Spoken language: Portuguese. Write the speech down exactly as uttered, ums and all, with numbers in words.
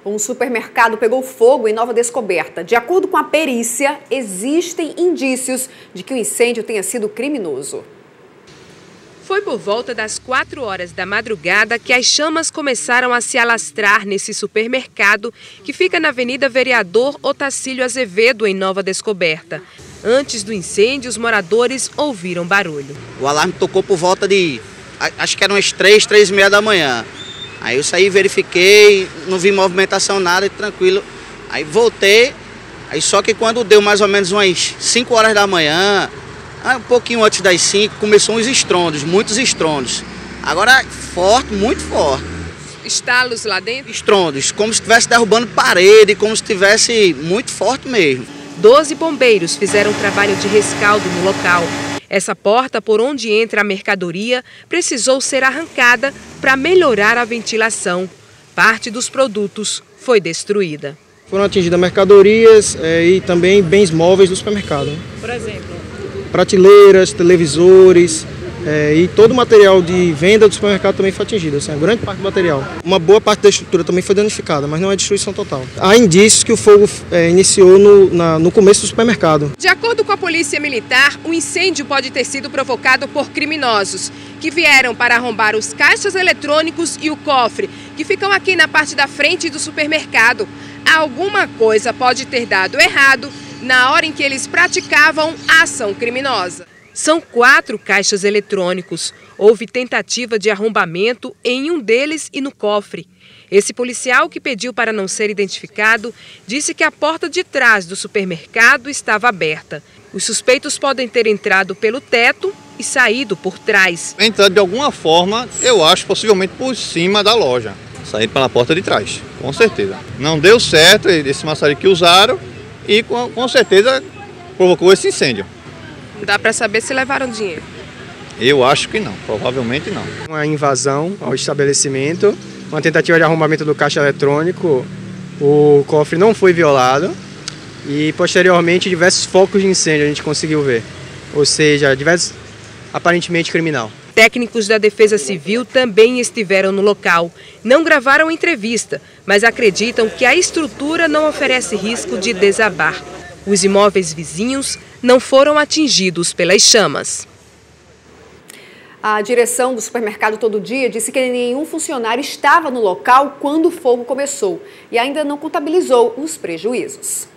Um supermercado pegou fogo em Nova Descoberta. De acordo com a perícia, existem indícios de que o incêndio tenha sido criminoso. Foi por volta das quatro horas da madrugada que as chamas começaram a se alastrar nesse supermercado que fica na Avenida Vereador Otacílio Azevedo, em Nova Descoberta. Antes do incêndio, os moradores ouviram barulho. O alarme tocou por volta de, acho que eram umas três, três e meia da manhã. Aí eu saí, verifiquei, não vi movimentação, nada, tranquilo. Aí voltei, aí só que quando deu mais ou menos umas cinco horas da manhã, um pouquinho antes das cinco, começou uns estrondos, muitos estrondos. Agora forte, muito forte. Estalos lá dentro? Estrondos, como se estivesse derrubando parede, como se estivesse muito forte mesmo. Doze bombeiros fizeram trabalho de rescaldo no local. Essa porta por onde entra a mercadoria precisou ser arrancada para melhorar a ventilação. Parte dos produtos foi destruída. Foram atingidas mercadorias é, e também bens móveis do supermercado. Por exemplo? Prateleiras, televisores é, e todo o material de venda do supermercado também foi atingido, assim, a grande parte do material. Uma boa parte da estrutura também foi danificada, mas não é destruição total. Há indícios que o fogo é, iniciou no, na, no começo do supermercado. De acordo com a Polícia Militar, o incêndio pode ter sido provocado por criminosos que vieram para arrombar os caixas eletrônicos e o cofre, que ficam aqui na parte da frente do supermercado. Alguma coisa pode ter dado errado na hora em que eles praticavam a ação criminosa. São quatro caixas eletrônicos. Houve tentativa de arrombamento em um deles e no cofre. Esse policial, que pediu para não ser identificado, disse que a porta de trás do supermercado estava aberta. Os suspeitos podem ter entrado pelo teto e saído por trás. Entrado de alguma forma, eu acho, possivelmente por cima da loja. Saído pela porta de trás, com certeza. Não deu certo esse maçarico que usaram e com, com certeza provocou esse incêndio. Dá para saber se levaram dinheiro? Eu acho que não, provavelmente não. Uma invasão ao estabelecimento, uma tentativa de arrombamento do caixa eletrônico, o cofre não foi violado e posteriormente diversos focos de incêndio a gente conseguiu ver, ou seja, diversos aparentemente criminal. Técnicos da Defesa Civil também estiveram no local. Não gravaram entrevista, mas acreditam que a estrutura não oferece risco de desabar. Os imóveis vizinhos não foram atingidos pelas chamas. A direção do supermercado Todo Dia disse que nenhum funcionário estava no local quando o fogo começou e ainda não contabilizou os prejuízos.